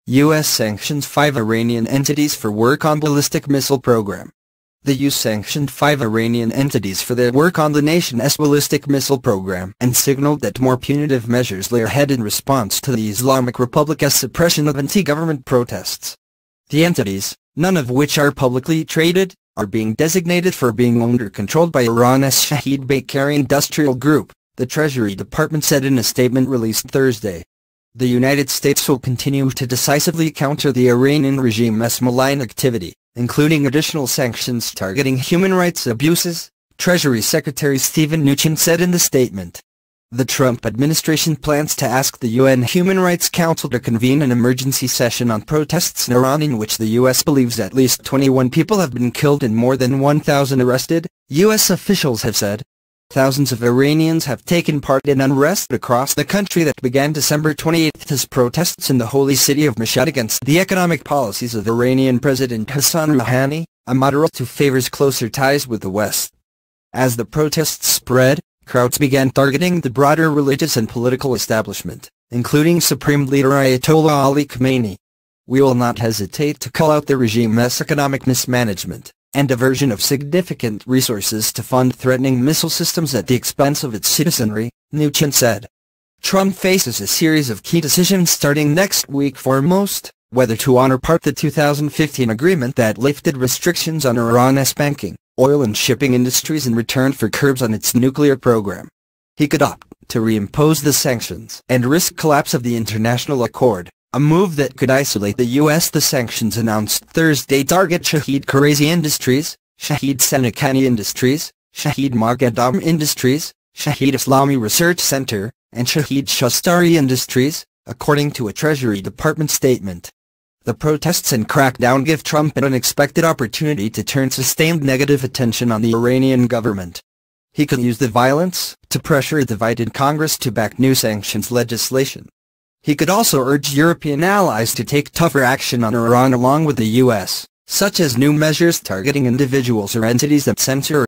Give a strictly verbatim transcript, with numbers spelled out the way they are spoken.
U S sanctions five Iranian entities for work on ballistic missile program. The U S sanctioned five Iranian entities for their work on the nation's ballistic missile program and signaled that more punitive measures lay ahead in response to the Islamic Republic's suppression of anti-government protests. The entities, none of which are publicly traded, are being designated for being owned or controlled by Iran's Shahid Bakeri industrial group, the Treasury Department said in a statement released Thursday. The United States will continue to decisively counter the Iranian regime's malign activity, including additional sanctions targeting human rights abuses, Treasury Secretary Steven Mnuchin said in the statement. The Trump administration plans to ask the U N Human Rights Council to convene an emergency session on protests in Iran in which the U S believes at least twenty-one people have been killed and more than one thousand arrested, U S officials have said. Thousands of Iranians have taken part in unrest across the country that began December twenty-eighth as protests in the holy city of Mashhad against the economic policies of Iranian President Hassan Rouhani, a moderate who favors closer ties with the West. As the protests spread, crowds began targeting the broader religious and political establishment, including Supreme Leader Ayatollah Ali Khamenei. We will not hesitate to call out the regime's economic mismanagement and diversion of significant resources to fund threatening missile systems at the expense of its citizenry, Mnuchin said. Trump faces a series of key decisions starting next week, foremost, whether to honor part of the two thousand fifteen agreement that lifted restrictions on Iran's banking, oil and shipping industries in return for curbs on its nuclear program. He could opt to reimpose the sanctions and risk collapse of the international accord, a move that could isolate the U S The sanctions announced Thursday target Shahid Karazi Industries, Shahid Sanakani Industries, Shahid Margadam Industries, Shahid Islami Research Center, and Shahid Shastari Industries, according to a Treasury Department statement. The protests and crackdown give Trump an unexpected opportunity to turn sustained negative attention on the Iranian government. He could use the violence to pressure a divided Congress to back new sanctions legislation. He could also urge European allies to take tougher action on Iran along with the U S, such as new measures targeting individuals or entities that censor